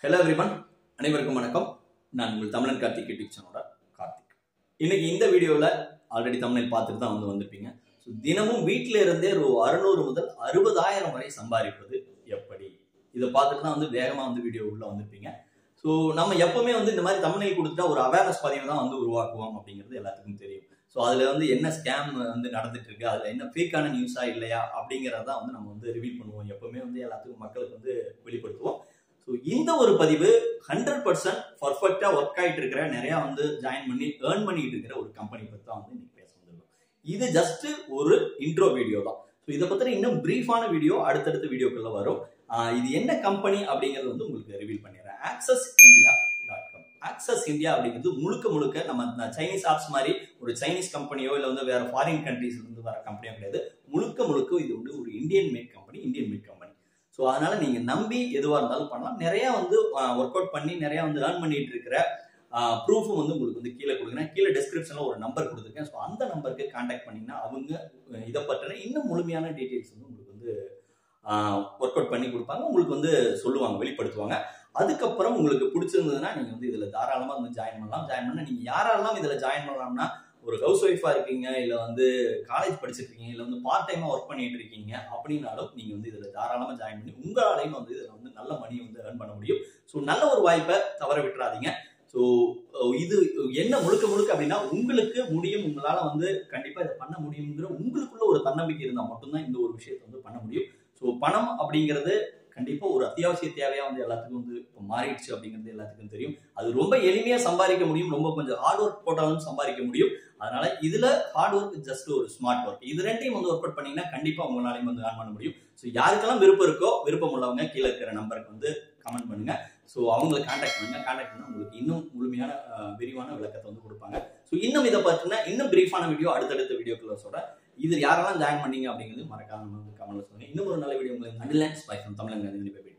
Hello everyone, அனைவருக்கும் வணக்கம். நான் உங்கள் தமிழன் கார்த்திக் யூடியூப் சேனலோட கார்த்திக். இன்னைக்கு இந்த வீடியோல ஆல்ரெடி தமிழன் பார்த்துட்டு தான் வந்திருப்பீங்க. ஸோ தினமும் வீட்டில இருந்தே ஒரு 600 முதல் 60,000 வரை சம்பாதிப்பது எப்படி? இதை பார்த்துட்டு தான் வேகமா வீடியோ உள்ள வந்திருப்பீங்க. ஸோ நம்ம எப்பவுமே இந்த மாதிரி தமிழில் கொடுத்துட்டா ஒரு அவேர்னஸ் பதிவு தான் உருவாக்குவோம் அப்படிங்கிறது எல்லாத்துக்கும் தெரியும். ஸோ அதுல என்ன ஸ்கேம் நடந்துட்டு இருக்கு, அதுல என்ன ஃபேக்கான நியூஸா இல்லையா அப்படிங்கிறத நம்ம ரிவீல் பண்ணுவோம். எப்பவுமே எல்லாத்துக்கும் மக்களுக்கு வெளிப்படுத்துவோம். ஸோ இந்த ஒரு பதிவு 100% பர்ஃபெக்டா ஒர்க் ஆயிட்டு இருக்கிற நிறைய ஜாயின் பண்ணி ஏர்ன் பண்ணிட்டு இருக்கிற ஒரு கம்பெனி பத்தி தான் இன்னைக்கு பேச வந்திருக்கோம். இது ஜஸ்ட் ஒரு இன்ட்ரோ வீடியோ தான். ஸோ இதை பத்தின இன்னும் பிரீஃபான வீடியோ அடுத்தடுத்த வீடியோக்குள்ள வரும். இது என்ன கம்பெனி அப்படிங்கிறது உங்களுக்கு ரிவீல் பண்ணிடுறேன். AccsysIndia.com. Accsys India அப்படிங்கிறது முழுக்க நம்ம சைனீஸ் ஆப்ஸ் மாதிரி ஒரு சைனீஸ் கம்பெனியோ இல்ல வேற ஃபாரின் கண்ட்ரீஸ்ல இருந்து வர கம்பெனியோ கிடையாது. முழுக்க இது ஒரு இந்தியன் மேட் கம்பெனி. ஸோ அதனால நீங்க நம்பி எதுவா இருந்தாலும் பண்ணலாம். நிறைய ஒர்க் அவுட் பண்ணி நிறைய ஏர்ன் பண்ணிட்டு இருக்கிற ப்ரூஃபும் உங்களுக்கு கீழே கொடுக்குறேன். கீழே டிஸ்கிரிப்ஷன்ல ஒரு நம்பர் கொடுத்துருக்கேன். ஸோ அந்த நம்பருக்கு கான்டாக்ட் பண்ணீங்கன்னா அவங்க இதை பற்றின இன்னும் முழுமையான டீட்டெயில்ஸ் உங்களுக்கு ஒர்க் அவுட் பண்ணி கொடுப்பாங்க. உங்களுக்கு சொல்லுவாங்க, வெளிப்படுத்துவாங்க. அதுக்கப்புறம் உங்களுக்கு பிடிச்சிருந்ததுன்னா நீங்க இதுல தாராளமா ஜாயின் பண்ணலாம். ஜாயின் பண்ண நீங்க யாரெல்லாம் இதுல ஜாயின் பண்ணலாம்னா, ஒரு ஹவுஸ் ஒய்ஃபா இருக்கீங்க, இல்ல காலேஜ் படிச்சுட்டு இருக்கீங்க, இல்ல பார்ட் டைமா ஒர்க் பண்ணிட்டு இருக்கீங்க அப்படின்னாலும் நீங்க இதுல தாராளமா ஜாயின் பண்ணி உங்களாலையும் இதுல நல்ல மணி ஏர்ன் பண்ண முடியும். ஸோ நல்ல ஒரு வாய்ப்பை தவற விட்டுறாதீங்க. ஸோ இது என்ன முழுக்க அப்படின்னா, உங்களுக்கு முடியும், உங்களால கண்டிப்பா இதை பண்ண முடியுங்கிற உங்களுக்குள்ள ஒரு தன்னம்பிக்கை இருந்தா மட்டும்தான் இந்த ஒரு விஷயத்தை பண்ண முடியும். ஸோ பணம் அப்படிங்கிறது கண்டிப்பா ஒரு அத்தியாவசிய தேவையா எல்லாத்துக்கும் இப்போ மாறிடுச்சு அப்படிங்கிறது எல்லாத்துக்கும் தெரியும். அது ரொம்ப எளிமையா சம்பாதிக்க முடியும், ரொம்ப கொஞ்சம் ஹார்ட் ஒர்க் போட்டாலும் சம்பாதிக்க முடியும். அதனால இதுல ஹார்ட் ஒர்க் ஜஸ்ட் ஒரு ஸ்மார்ட் ஒர்க். இது ரெண்டையும் ஒர்க் அவுட் பண்ணீங்கன்னா கண்டிப்பா உங்களாலையும் ஏர்ன் பண்ண முடியும். ஸோ யாருக்கெல்லாம் விருப்பம் இருக்கோ, விருப்பம் உள்ளவங்க கீழே இருக்கிற நம்பருக்கு கமெண்ட் பண்ணுங்க. ஸோ அவங்களை கான்டாக்ட் பண்ணுங்க. கான்டாக்ட் பண்ணா உங்களுக்கு இன்னும் முழுமையான விரிவான விளக்கத்தை கொடுப்பாங்க. ஸோ இன்னும் இதை பற்றின இன்னும் பிரீஃபான வீடியோ அடுத்தடுத்த வீடியோக்குள்ள சொல்றேன். இது யாரெல்லாம் ஜாயின் பண்ணீங்க அப்படிங்கிறது மறக்காம கமெண்ட்ல சொல்லுங்க. இன்னும் ஒரு நல்ல வீடியோ உங்களுக்கு தமிழன்